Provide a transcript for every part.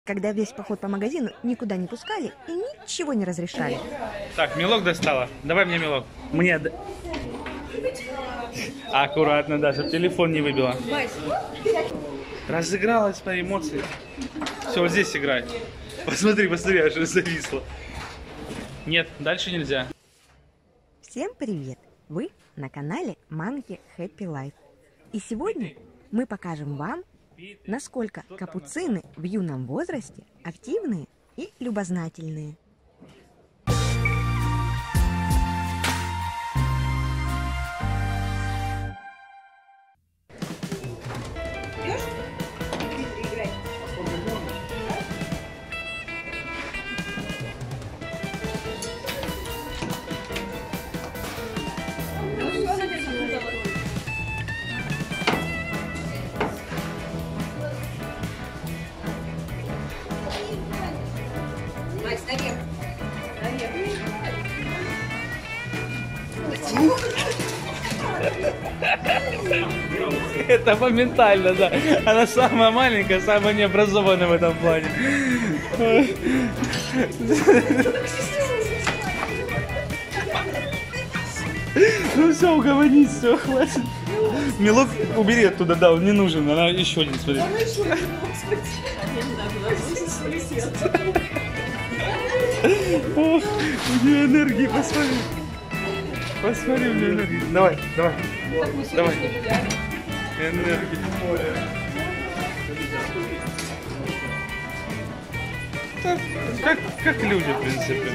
когда весь поход по магазину никуда не пускали и ничего не разрешали. Так, мелок достала. Давай мне мелок. Мне... Аккуратно, да, чтобы телефон не выбила. Разыгралась по эмоции. Все, вот здесь играй. Посмотри, посмотри, аж зависло. Нет, дальше нельзя. Всем привет! Вы на канале Monkey Happy Life. И сегодня мы покажем вам, насколько капуцины в юном возрасте активные и любознательные. Это моментально, да. Она самая маленькая, самая необразованная в этом плане. Ну все, угомонись, все, хватит. Мелок убери оттуда, да, он не нужен. Она еще один, смотри. Ох, у нее энергии, посмотри. Посмотри, у нее энергии. Давай, давай. Давай. Энергии. Как люди, в принципе.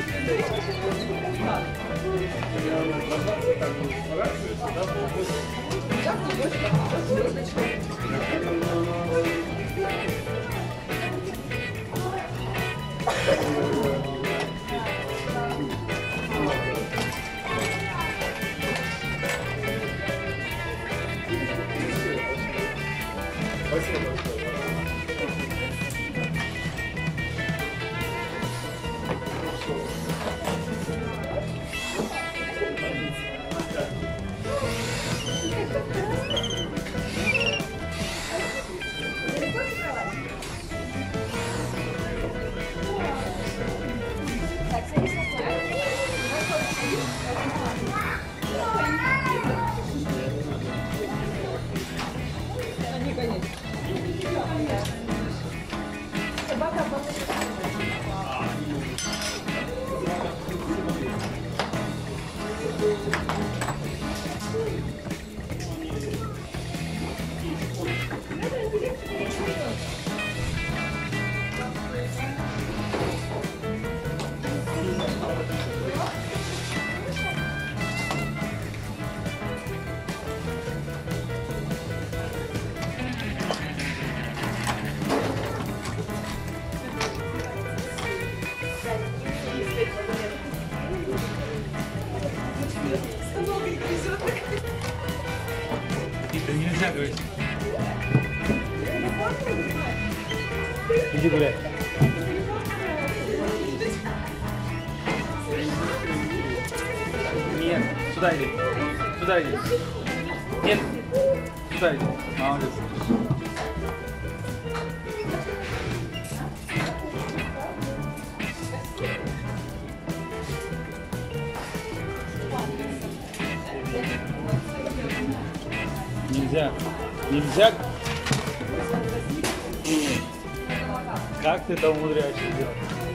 Это нельзя говорить. Иди гуляй. Нет, сюда иди. Сюда иди. Нет, сюда иди. Молодец. Нельзя. Нельзя. Как ты это умудряешься делать?